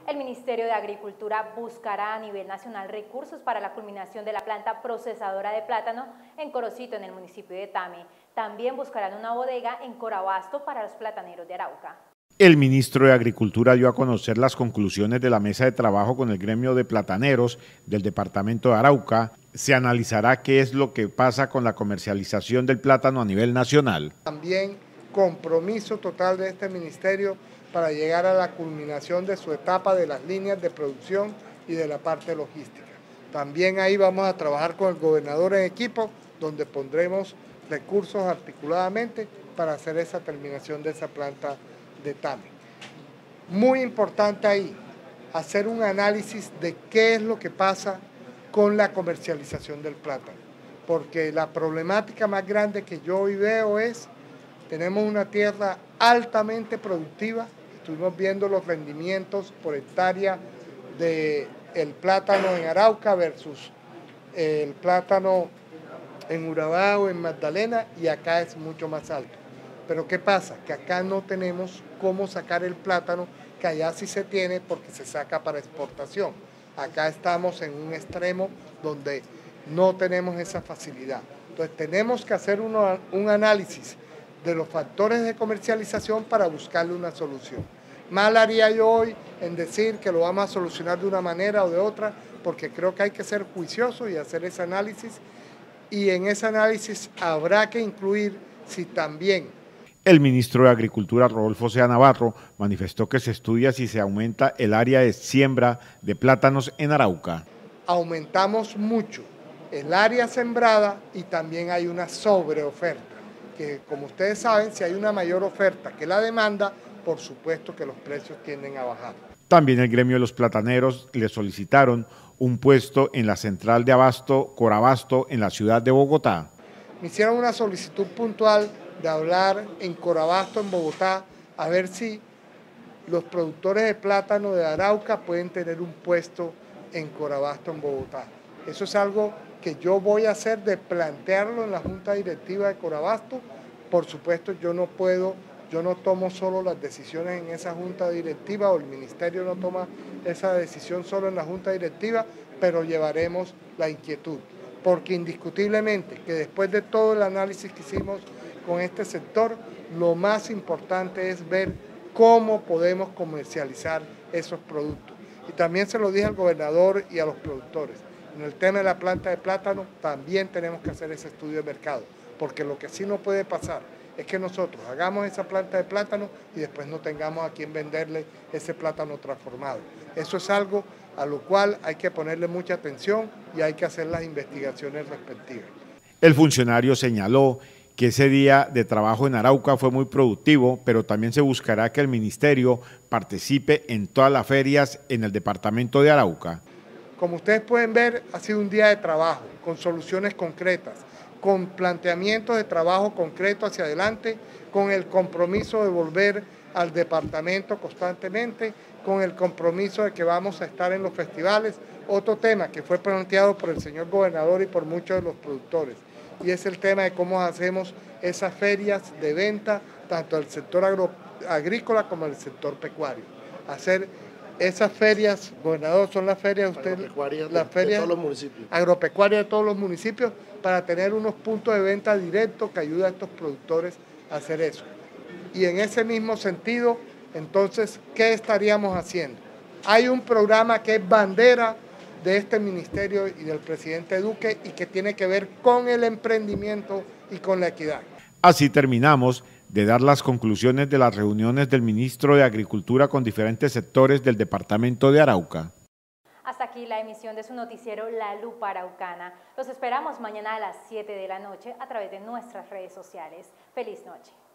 El Ministerio de Agricultura buscará a nivel nacional recursos para la culminación de la planta procesadora de plátano en Corocito, en el municipio de Tame. También buscarán una bodega en Corabasto para los plataneros de Arauca. El ministro de Agricultura dio a conocer las conclusiones de la mesa de trabajo con el gremio de plataneros del departamento de Arauca. Se analizará qué es lo que pasa con la comercialización del plátano a nivel nacional. También compromiso total de este ministerio para llegar a la culminación de su etapa de las líneas de producción y de la parte logística. También ahí vamos a trabajar con el gobernador en equipo, donde pondremos recursos articuladamente para hacer esa terminación de esa planta de Tame. Muy importante ahí, hacer un análisis de qué es lo que pasa con la comercialización del plátano, porque la problemática más grande que yo hoy veo es, tenemos una tierra altamente productiva, estuvimos viendo los rendimientos por hectárea del plátano en Arauca versus el plátano en Urabá o en Magdalena, y acá es mucho más alto. Pero ¿qué pasa? Que acá no tenemos cómo sacar el plátano, que allá sí se tiene porque se saca para exportación. Acá estamos en un extremo donde no tenemos esa facilidad. Entonces tenemos que hacer un análisis de los factores de comercialización para buscarle una solución. Mal haría yo hoy en decir que lo vamos a solucionar de una manera o de otra, porque creo que hay que ser juicioso y hacer ese análisis, y en ese análisis habrá que incluir si también. El ministro de Agricultura, Rodolfo Sea Navarro, manifestó que se estudia si se aumenta el área de siembra de plátanos en Arauca. Aumentamos mucho el área sembrada y también hay una sobreoferta, que como ustedes saben, si hay una mayor oferta que la demanda, por supuesto que los precios tienden a bajar. También el gremio de los plataneros le solicitaron un puesto en la central de abasto Corabasto en la ciudad de Bogotá. Me hicieron una solicitud puntual de hablar en Corabasto, en Bogotá, a ver si los productores de plátano de Arauca pueden tener un puesto en Corabasto, en Bogotá. Eso es algo que yo voy a hacer, de plantearlo en la Junta Directiva de Corabasto. Por supuesto, yo no tomo solo las decisiones en esa Junta Directiva, o el Ministerio no toma esa decisión solo en la Junta Directiva, pero llevaremos la inquietud. Porque indiscutiblemente que después de todo el análisis que hicimos con este sector, lo más importante es ver cómo podemos comercializar esos productos. Y también se lo dije al gobernador y a los productores. En el tema de la planta de plátano también tenemos que hacer ese estudio de mercado, porque lo que sí no puede pasar es que nosotros hagamos esa planta de plátano y después no tengamos a quién venderle ese plátano transformado. Eso es algo a lo cual hay que ponerle mucha atención y hay que hacer las investigaciones respectivas. El funcionario señaló que ese día de trabajo en Arauca fue muy productivo, pero también se buscará que el ministerio participe en todas las ferias en el departamento de Arauca. Como ustedes pueden ver, ha sido un día de trabajo, con soluciones concretas, con planteamientos de trabajo concreto hacia adelante, con el compromiso de volver al departamento constantemente, con el compromiso de que vamos a estar en los festivales. Otro tema que fue planteado por el señor gobernador y por muchos de los productores, y es el tema de cómo hacemos esas ferias de venta, tanto del sector agrícola como del sector pecuario. Hacer esas ferias, gobernador, son las ferias de todos los municipios. Agropecuarias de todos los municipios, para tener unos puntos de venta directos que ayuden a estos productores a hacer eso. Y en ese mismo sentido, entonces, ¿qué estaríamos haciendo? Hay un programa que es bandera de este ministerio y del presidente Duque, y que tiene que ver con el emprendimiento y con la equidad. Así terminamos de dar las conclusiones de las reuniones del ministro de Agricultura con diferentes sectores del departamento de Arauca. Hasta aquí la emisión de su noticiero La Lupa Araucana. Los esperamos mañana a las 7 de la noche a través de nuestras redes sociales. ¡Feliz noche!